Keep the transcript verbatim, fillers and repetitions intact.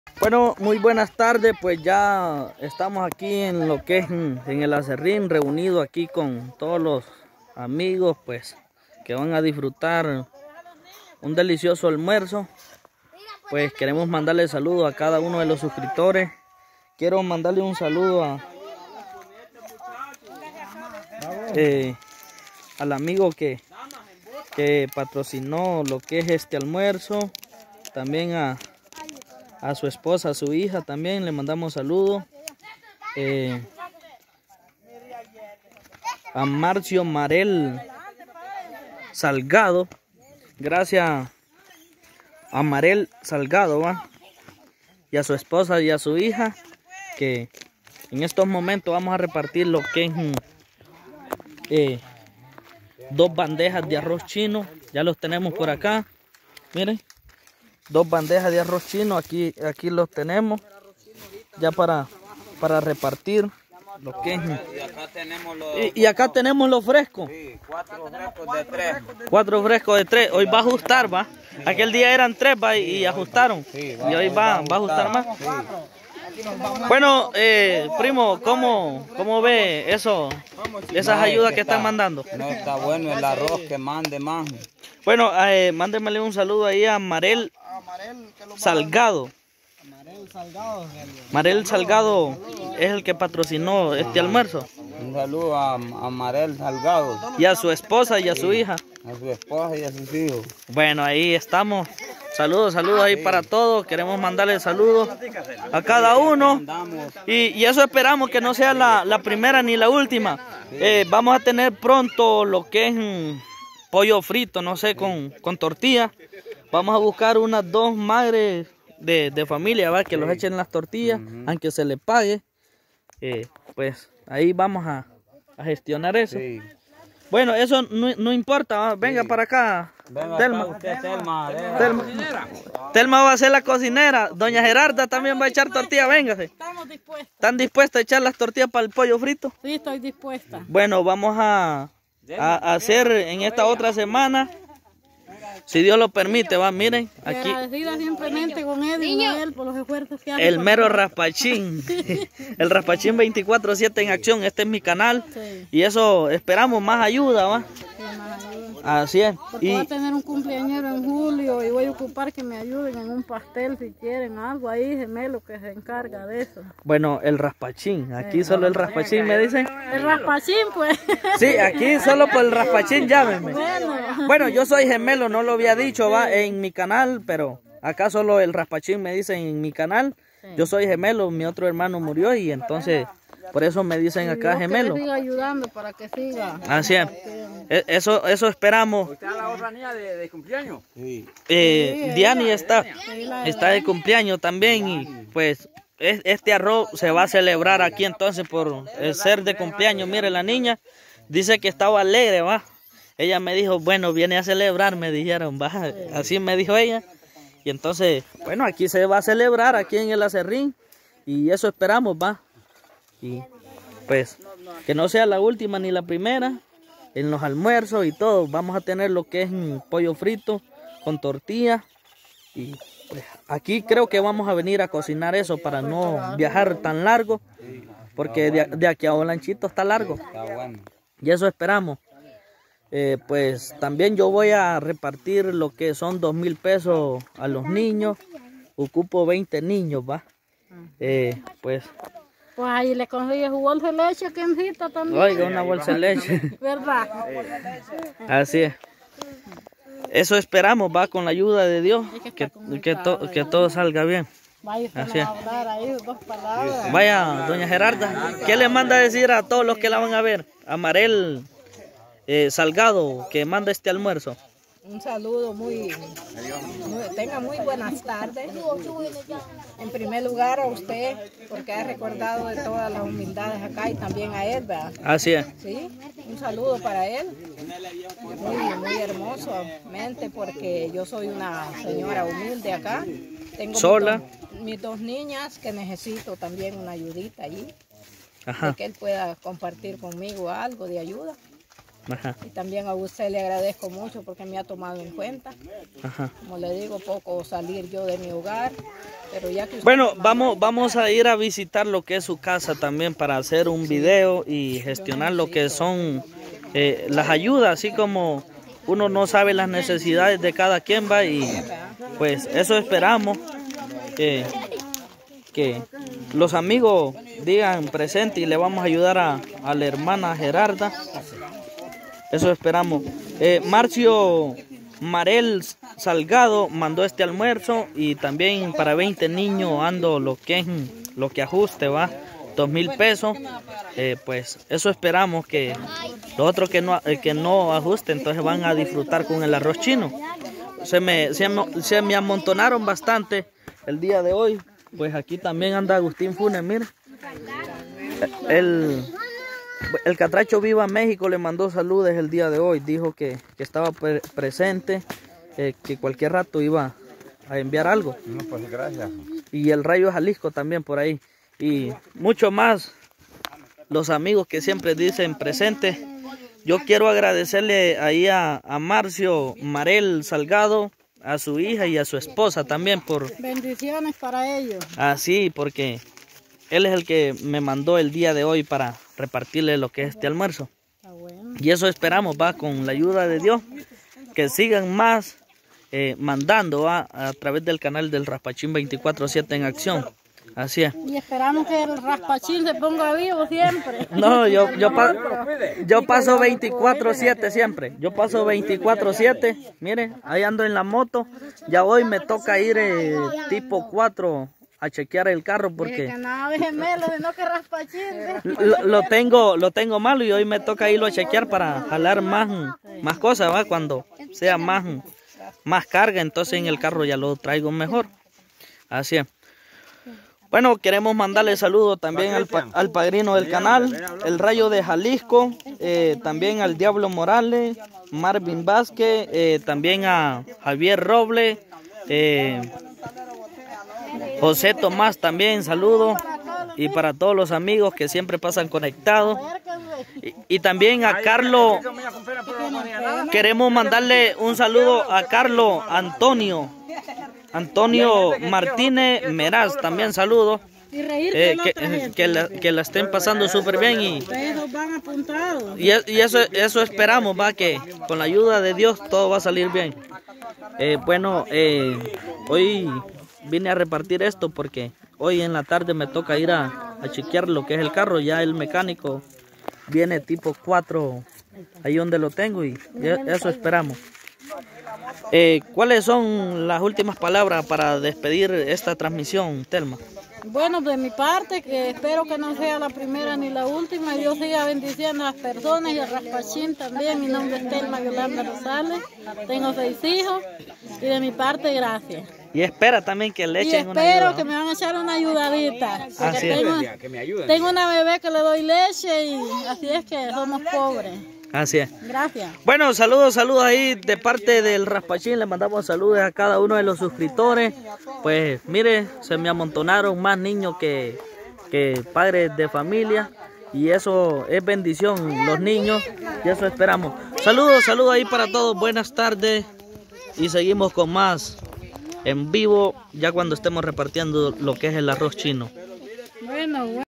Bueno, muy buenas tardes, pues ya estamos aquí en lo que es en, en el acerrín, reunido aquí con todos los amigos, pues que van a disfrutar un delicioso almuerzo. Pues queremos mandarle saludos a cada uno de los suscriptores. Quiero mandarle un saludo a eh, al amigo que, que patrocinó lo que es este almuerzo, también a a su esposa, a su hija también le mandamos saludos, eh, a Marcio Marel Salgado, gracias a Marel Salgado, ¿va? Y a su esposa y a su hija, que en estos momentos vamos a repartir lo que es eh, dos bandejas de arroz chino. Ya los tenemos por acá, miren. Dos bandejas de arroz chino, aquí, aquí los tenemos ya para, para repartir lo que es. Y acá tenemos los, y, y acá tenemos los frescos. Sí, cuatro frescos de tres. Cuatro frescos de tres. Hoy va a ajustar, va. Aquel día eran tres, va, y, y ajustaron. Sí, y hoy va, va a ajustar más. Sí. Bueno, eh, primo, ¿cómo, ¿cómo ve eso, esas No, ayudas que que están está, mandando? No está bueno el arroz, que mande más. Bueno, eh, mándemele un saludo ahí a Marel Salgado. Marel Salgado es el que patrocinó este almuerzo. Un saludo a, a Marel Salgado. Y a su esposa y a su hija. A su esposa y a sus hijos. Bueno, ahí estamos. Saludos, saludos ahí para todos. Queremos mandarle saludos a cada uno. Y, y eso esperamos que no sea la, la primera ni la última. Eh, vamos a tener pronto lo que es mm, pollo frito, no sé, con, con tortilla. Vamos a buscar unas dos madres de, de familia, ¿va? Que los echen las tortillas, uh-huh. Aunque se les pague. Eh, pues ahí vamos a, a gestionar eso. Sí. Bueno, eso no, no importa, ¿va? Venga, sí. Para acá. Venga, Telma. acá usted, Telma, Telma. Telma va a ser la cocinera. Doña Gerarda también va a echar tortilla, véngase. Estamos dispuestas. ¿Están dispuestas a echar las tortillas para el pollo frito? Sí, estoy dispuesta. Bueno, vamos a, a, a hacer en esta otra semana, si Dios lo permite, va, miren, aquí. Agradecida simplemente con él y con él por los esfuerzos que hace. El mero raspachín. El raspachín veinticuatro siete en acción. Este es mi canal. Sí. Y eso esperamos más ayuda, va. Sí, más ayuda. Así es. Porque y voy a tener un cumpleañero en julio y voy a ocupar que me ayuden en un pastel si quieren, algo ahí, gemelo que se encarga de eso. Bueno, el raspachín. Aquí sí. Solo el raspachín me dicen. El raspachín, pues. Sí, aquí solo por el raspachín llámenme. Bueno. Bueno, yo soy gemelo, no lo había dicho, va, en mi canal, pero acá solo el raspachín me dicen en mi canal. Sí. Yo soy gemelo, mi otro hermano murió y entonces por eso me dicen acá gemelo. Que siga ayudando para que siga. Así es. Eso, eso esperamos. ¿Usted es la otra niña de, de cumpleaños? Sí. Eh, sí, Diani está, está de cumpleaños también y pues este arroz se va a celebrar aquí entonces por el ser de cumpleaños. Mire, la niña dice que estaba alegre, va. Ella me dijo, bueno, viene a celebrar, me dijeron, va. Así me dijo ella. Y entonces, bueno, aquí se va a celebrar, aquí en el acerrín. Y eso esperamos, va. Y pues, que no sea la última ni la primera. En los almuerzos y todo, vamos a tener lo que es un pollo frito con tortilla. Y pues, aquí creo que vamos a venir a cocinar eso para no viajar tan largo. Porque de, de aquí a Olanchito está largo. Y eso esperamos. Eh, pues también yo voy a repartir lo que son dos mil pesos a los niños. Ocupo veinte niños, va. Eh, pues... Pues ahí le consigues su bolsa de leche, Kencita, también. Oiga, una bolsa de leche. ¿Verdad? Así es. Eso esperamos, va, con la ayuda de Dios, que, que, to, que todo salga bien. Vaya, así es. A hablar ahí dos palabras. Vaya, doña Gerarda, ¿qué le manda a decir a todos los que la van a ver? A Marel eh, Salgado, que manda este almuerzo. Un saludo muy, muy, tenga muy buenas tardes. En primer lugar a usted, porque ha recordado de todas las humildades acá y también a él, ¿verdad? Así es. Sí, un saludo para él. Muy, muy hermosamente, porque yo soy una señora humilde acá. Tengo sola. Mis dos, mis dos niñas que necesito también una ayudita allí. Ajá. De que él pueda compartir conmigo algo de ayuda. Ajá. Y también a usted le agradezco mucho porque me ha tomado en cuenta. Ajá. Como le digo, poco salir yo de mi hogar, pero ya que usted Bueno, vamos, vamos a ir a visitar lo que es su casa también para hacer un video y gestionar lo que son eh, las ayudas, así como uno no sabe las necesidades de cada quien va y pues eso esperamos que, que los amigos digan presente y le vamos a ayudar a, a la hermana Gerarda. Eso esperamos. Eh, Marcio Marel Salgado mandó este almuerzo y también para veinte niños ando lo que es lo que ajuste, va, dos mil pesos. Eh, pues eso esperamos que los otros que no, eh, que no ajusten, entonces van a disfrutar con el arroz chino. Se me, se, me, se me amontonaron bastante el día de hoy. Pues aquí también anda Agustín Funes, mire. El... El Catracho Viva México le mandó saludos el día de hoy, dijo que, que estaba pre presente, eh, que cualquier rato iba a enviar algo. No, pues gracias. Y el Rayo Jalisco también por ahí. Y mucho más, los amigos que siempre dicen presente. Yo quiero agradecerle ahí a, a Marcio Marel Salgado, a su hija y a su esposa también por... Bendiciones para ellos. Así, porque él es el que me mandó el día de hoy para repartirle lo que es este almuerzo. Bueno. Y eso esperamos, va, con la ayuda de Dios, que sigan más eh, mandando va, a través del canal del Raspachín veinticuatro siete en acción. Así es. Y esperamos que el Raspachín se ponga vivo siempre. No, yo, yo, pa yo paso veinticuatro siete siempre. Yo paso veinticuatro siete. Mire, ahí ando en la moto. Ya hoy me toca ir eh, tipo cuatro a chequear el carro porque que nada de gemelo, sino que Raspachín. lo, lo tengo lo tengo malo y hoy me toca irlo a chequear para jalar más, más cosas, ¿va? Cuando sea más, más carga, entonces en el carro ya lo traigo mejor. Así es. Bueno, queremos mandarle saludos también al, pa al padrino del canal, el Rayo de Jalisco, eh, también al Diablo Morales, Marvin Vázquez, eh, también a Javier Roble, eh, José Tomás también, saludos. Y para todos los amigos que siempre pasan conectados. Y, y también a Carlos, queremos mandarle un saludo a Carlos Antonio. Antonio Martínez Meraz, también saludos. Eh, que, que, la, que la estén pasando súper bien. Y, y, y eso, eso esperamos, va, que con la ayuda de Dios todo va a salir bien. Eh, bueno, eh, hoy vine a repartir esto porque hoy en la tarde me toca ir a, a chequear lo que es el carro. Ya el mecánico viene tipo cuatro ahí donde lo tengo y eso esperamos. Eh, ¿Cuáles son las últimas palabras para despedir esta transmisión, Telma? Bueno, de mi parte, que espero que no sea la primera ni la última. Dios siga bendiciendo a las personas y a Raspachín también. Mi nombre es Telma Yolanda Rosales. Tengo seis hijos y de mi parte, gracias. Y espera también que le echen y una ayuda. espero que me van a echar una ayudadita. Porque así es. Tengo, que me ayuden. tengo una bebé que le doy leche y así es que somos pobres. Así es. Gracias. Bueno, saludos, saludos ahí de parte del Raspachín. Le mandamos saludos a cada uno de los suscriptores. Pues mire, se me amontonaron más niños que, que padres de familia. Y eso es bendición, los niños. Y eso esperamos. Saludos, saludos ahí para todos. Buenas tardes. Y seguimos con más en vivo ya cuando estemos repartiendo lo que es el arroz chino. Bueno, bueno.